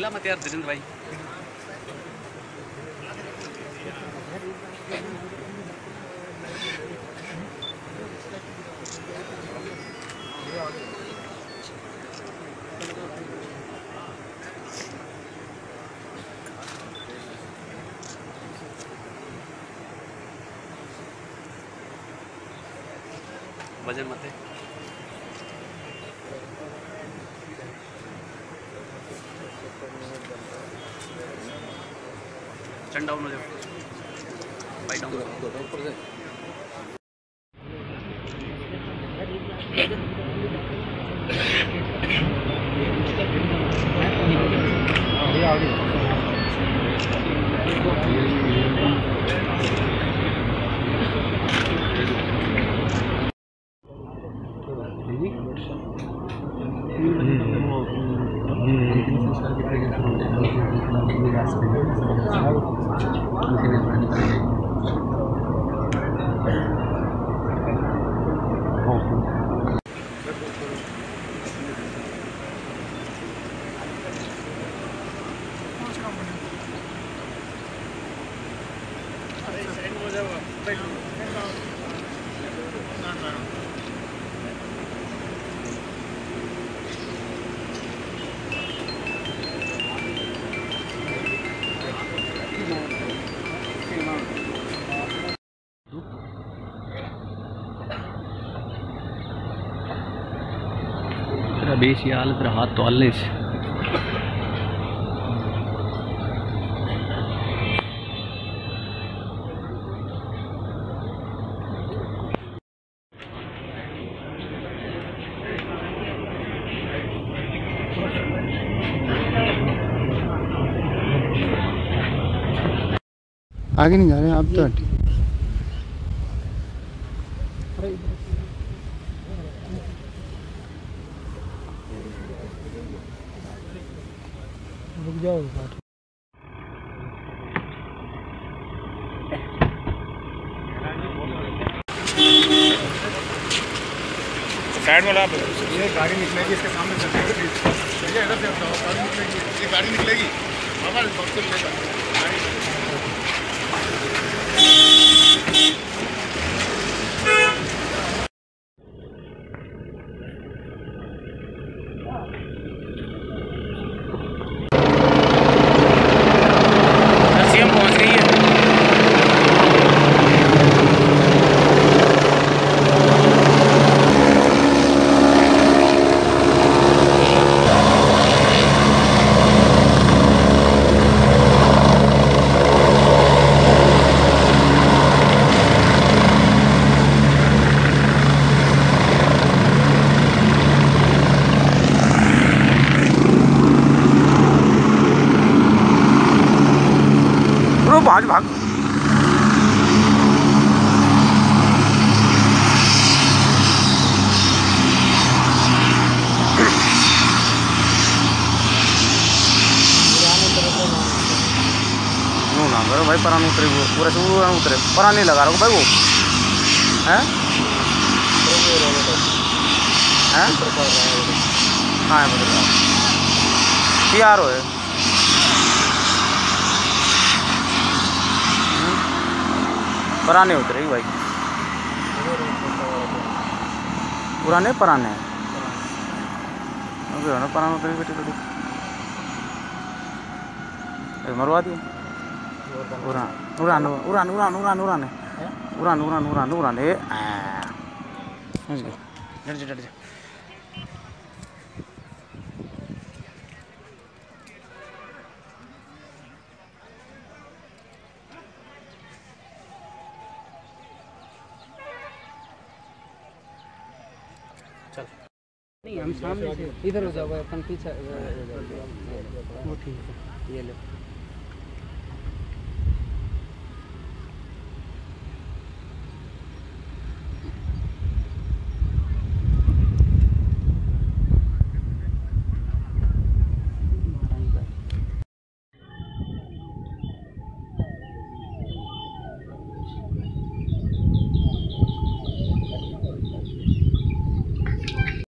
हिला मत यार धीरेन्द्र भाई। वजन मत है। चंड डाउन हो जाओ, बाई डाउन ऊपर से। बेसी हालत हाथ तो हल्ले से आगे नहीं जा रहे आप तो। रुक जाओ साइड में ला। ये गाड़ी निकलेगी इसके सामने से, भैया इधर से गाड़ी निकलेगी, ये गाड़ी निकलेगी बाबा बक्से लेगा। भाग भाग ना करो भाई, परान उतरे वो पूरा से उतरे, परान नहीं लगा रहा भाई वो है। हाँ यार है पुराने उतरे भाई, पुराने पुराने पुराने उतरे बेटे थोड़ी मरवा दिए। उड़ान उड़ान उड़ान उड़ान उड़ान उड़ान उड़ान उड़ान उड़ान उड़ान चल नहीं, हम सामने से इधर हो जाओ, अपन पीछे वो ठीक है, ये लो।